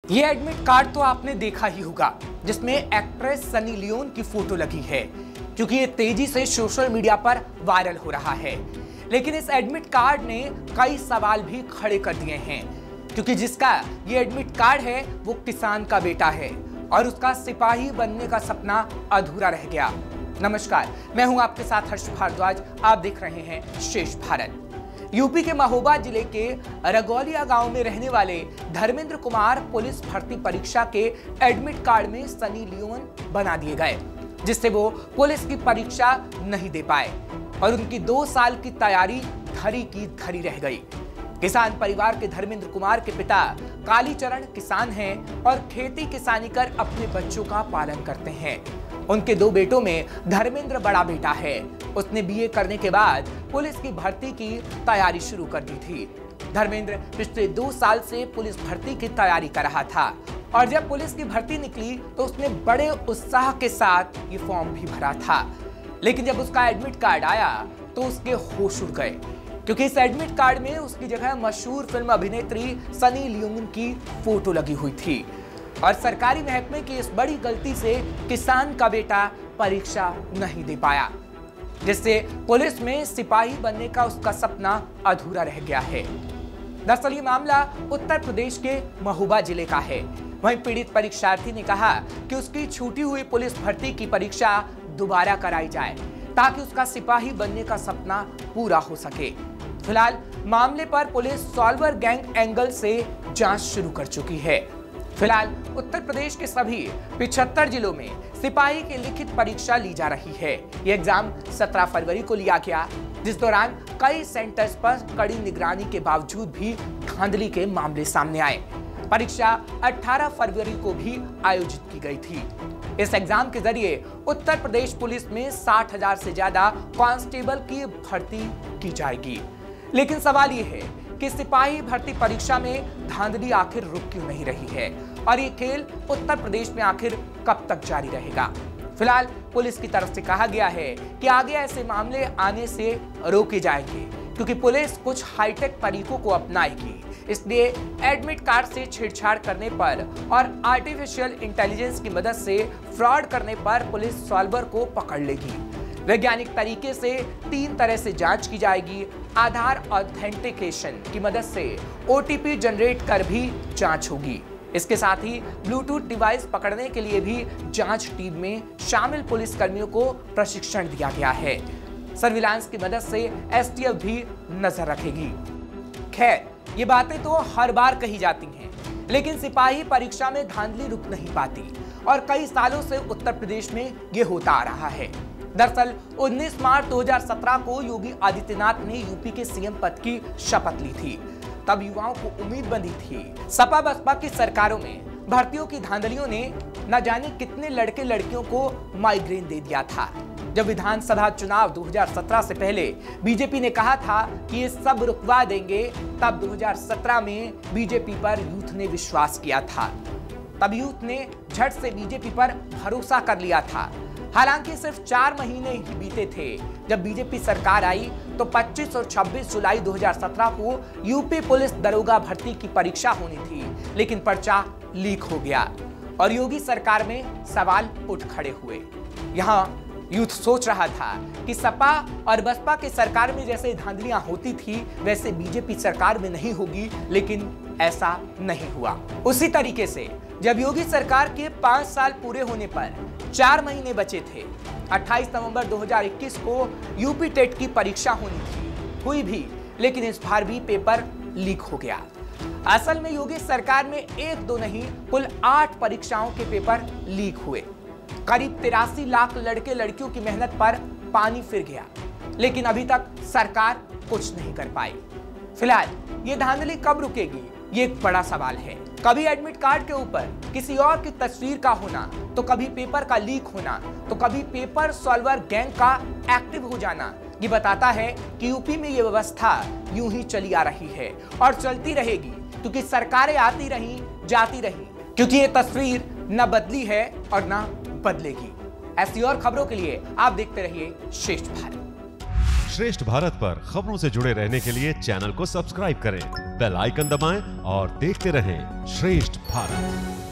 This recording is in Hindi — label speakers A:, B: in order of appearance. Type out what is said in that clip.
A: ये एडमिट कार्ड तो आपने देखा ही होगा, जिसमें एक्ट्रेस सनी लियोन की फोटो लगी है, क्योंकि ये तेजी से सोशल मीडिया पर वायरल हो रहा है। लेकिन इस एडमिट कार्ड ने कई सवाल भी खड़े कर दिए हैं, क्योंकि जिसका ये एडमिट कार्ड है वो किसान का बेटा है और उसका सिपाही बनने का सपना अधूरा रह गया। नमस्कार, मैं हूं आपके साथ हर्ष भारद्वाज। आप देख रहे हैं शेष भारत। यूपी के महोबा जिले के रगौलिया गांव में रहने वाले धर्मेंद्र कुमार पुलिस भर्ती परीक्षा के एडमिट कार्ड में सनी लियोन बना दिए गए, जिससे वो पुलिस की परीक्षा नहीं दे पाए और उनकी 2 साल की तैयारी धरी की धरी रह गई। किसान परिवार के धर्मेंद्र कुमार के पिता कालीचरण किसान हैं और खेती किसानी कर अपने बच्चों का पालन करते हैं। उनके 2 बेटों में धर्मेंद्र बड़ा बेटा है। उसने बीए करने के बाद पुलिस की भर्ती की तैयारी शुरू कर दी थी। धर्मेंद्र पिछले 2 साल से पुलिस भर्ती की तैयारी कर रहा था और जब पुलिस की भर्ती निकली तो उसने बड़े उत्साह के साथ ये फॉर्म भी भरा था। लेकिन जब उसका एडमिट कार्ड आया तो उसके होश उड़ गए, क्योंकि इस एडमिट कार्ड में उसकी जगह मशहूर फिल्म अभिनेत्री सनी लियोन की फोटो लगी हुई थी और सरकारी महकमे की इस बड़ी गलती से किसान का बेटा परीक्षा नहीं दे पाया, जिससे पुलिस में सिपाही बनने का उसका सपना अधूरा रह गया है। दरअसल ये मामला उत्तर प्रदेश के महोबा जिले का है। वहीं पीड़ित परीक्षार्थी ने कहा कि उसकी छूटी हुई पुलिस भर्ती की परीक्षा दोबारा कराई जाए ताकि उसका सिपाही बनने का सपना पूरा हो सके। फिलहाल मामले पर पुलिस सॉल्वर गैंग एंगल से जांच शुरू कर चुकी है। फिलहाल उत्तर प्रदेश के सभी 75 जिलों में सिपाही की लिखित परीक्षा ली जा रही है। ये एग्जाम 17 फरवरी को लिया गया, जिस दौरान कई सेंटर्स पर कड़ी निगरानी के बावजूद भी धांधली के मामले सामने आए। परीक्षा 18 फरवरी को भी आयोजित की गई थी। इस एग्जाम के जरिए उत्तर प्रदेश पुलिस में 60,000 से ज्यादा कांस्टेबल की भर्ती की जाएगी। लेकिन सवाल ये है कि सिपाही भर्ती परीक्षा में धांधली आखिर रुक क्यों नहीं रही है और ये खेल उत्तर प्रदेश में आखिर कब तक जारी रहेगा। फिलहाल पुलिस की तरफ से कहा गया है कि आगे ऐसे मामले आने से रोके जाएंगे, क्योंकि पुलिस कुछ हाईटेक तरीकों को अपनाएगी। इसलिए एडमिट कार्ड से छेड़छाड़ करने पर और आर्टिफिशियल इंटेलिजेंस की मदद से फ्रॉड करने पर पुलिस सॉल्वर को पकड़ लेगी। वैज्ञानिक तरीके से 3 तरह से जांच की जाएगी। आधार ऑथेंटिकेशन की मदद से ओटीपी जनरेट कर भी जांच होगी। इसके साथ ही ब्लूटूथ डिवाइस पकड़ने के लिए भी जांच टीम में शामिल पुलिस कर्मियों को प्रशिक्षण दिया गया है। सर्विलांस की मदद से एसटीएफ भी नजर रखेगी। खैर, ये बातें तो हर बार कही जाती हैं, लेकिन सिपाही परीक्षा में धांधली रुक नहीं पाती और कई सालों से उत्तर प्रदेश में ये होता आ रहा है। दरअसल 19 मार्च 2017 को योगी आदित्यनाथ ने यूपी के सीएम पद की शपथ ली थी। तब युवाओं को उम्मीद बंधी थी। सपा बसपा की सरकारों में भर्तियों की धांधलियों ने न जाने कितने लड़के लड़कियों को माइग्रेन दे दिया था। जब विधानसभा चुनाव 2017 से पहले बीजेपी ने कहा था कि ये सब रुकवा देंगे, तब 2017 में बीजेपी पर यूथ ने विश्वास किया था। तब यूथ ने झट से बीजेपी पर भरोसा कर लिया था। हालांकि सिर्फ 4 महीने ही बीते थे जब बीजेपी सरकार आई तो 25 और 26 जुलाई 2017 को यूपी पुलिस दरोगा भर्ती की परीक्षा होनी थी, लेकिन पर्चा लीक हो गया और योगी सरकार में सवाल उठ खड़े हुए। यहाँ यूथ सोच रहा था कि सपा और बसपा के सरकार में जैसे धांधलियां होती थी वैसे बीजेपी सरकार में नहीं होगी, लेकिन ऐसा नहीं हुआ। उसी तरीके से जब योगी सरकार के 5 साल पूरे होने पर 4 महीने बचे थे, 28 नवंबर 2021 को यूपी टेट की परीक्षा होनी थी, हुई भी, लेकिन इस बार भी पेपर लीक हो गया। असल में योगी सरकार में 1-2 नहीं, कुल 8 परीक्षाओं के पेपर लीक हुए। करीब 83 लाख लड़के लड़कियों की मेहनत पर पानी फिर गया, लेकिन अभी तक सरकार कुछ नहीं कर पाई। फिलहाल ये धांधली कब रुकेगी, ये एक बड़ा सवाल है। कभी एडमिट कार्ड के ऊपर किसी और की तस्वीर का होना, तो कभी पेपर का लीक होना, तो कभी पेपर सॉल्वर गैंग का एक्टिव हो जाना। ये बताता है कि यूपी में ये व्यवस्था यूं ही चली आ रही है और चलती रहेगी, क्योंकि सरकारें आती रही जाती रही, क्योंकि ये तस्वीर न बदली है और न बदलेगी। ऐसी और खबरों के लिए आप देखते रहिए श्रेष्ठ भारत।
B: श्रेष्ठ भारत पर खबरों से जुड़े रहने के लिए चैनल को सब्सक्राइब करें बेल आइकन दबाएं और देखते रहें श्रेष्ठ भारत।